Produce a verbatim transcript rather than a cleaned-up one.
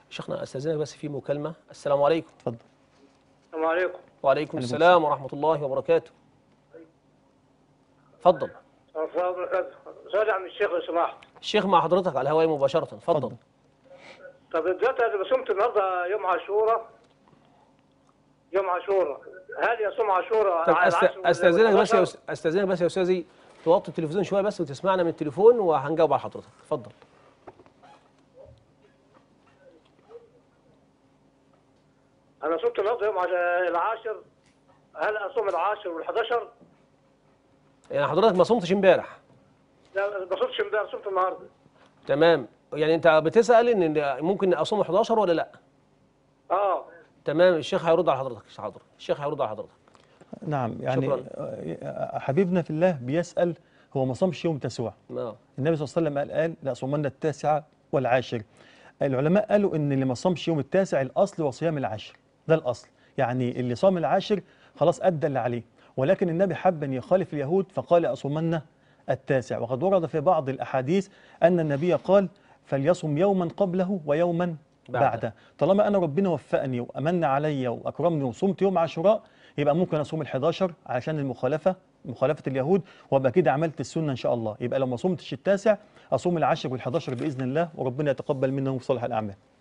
شيخنا استاذنك بس في مكالمه. السلام عليكم. اتفضل. السلام عليكم. وعليكم السلام ورحمه الله وبركاته. اتفضل. ورحمة الله وبركاته. سؤال عن الشيخ لو سمحت. الشيخ مع حضرتك على الهواء مباشره. اتفضل. طب دلوقتي انا صمت النهارده يوم عاشوراء. يوم عاشوراء، هل يصوم عاشوراء طب على أست... العاشر استاذنك بس يا والحداشر؟ أس- استاذنك بس يا استاذي توطي التلفزيون شويه بس وتسمعنا من التليفون وهنجاوب على حضرتك. اتفضل. انا صمت النهارده يوم عش- العاشر، هل اصوم العاشر والحداشر؟ يعني حضرتك ما صمتش امبارح؟ لا ما صمتش امبارح، صمت النهارده. تمام. يعني انت بتسال ان ممكن اصوم حداشر ولا لا؟ اه تمام. الشيخ هيرد على حضرتك. حاضر. الشيخ هيرد على حضرتك. نعم يعني شكراً. آه، حبيبنا في الله بيسأل هو ما صامش يوم تسوع. اه النبي صلى الله عليه وسلم قال قال لا صومن التاسع والعاشر. العلماء قالوا ان اللي ما صامش يوم التاسع الاصل وصيام العاشر، ده الاصل. يعني اللي صام العاشر خلاص ادى اللي عليه، ولكن النبي حب ان يخالف اليهود فقال اصومن التاسع. وقد ورد في بعض الاحاديث ان النبي قال فليصم يوما قبله ويوما بعده. بعده. طالما انا ربنا وفقني وامن عليا واكرمني وصمت يوم عاشوراء يبقى ممكن اصوم الحداشر علشان المخالفه مخالفه اليهود، وابقى كده عملت السنه ان شاء الله. يبقى لو ما صمتش التاسع اصوم العاشر والحداشر باذن الله، وربنا يتقبل منا وصالح الاعمال.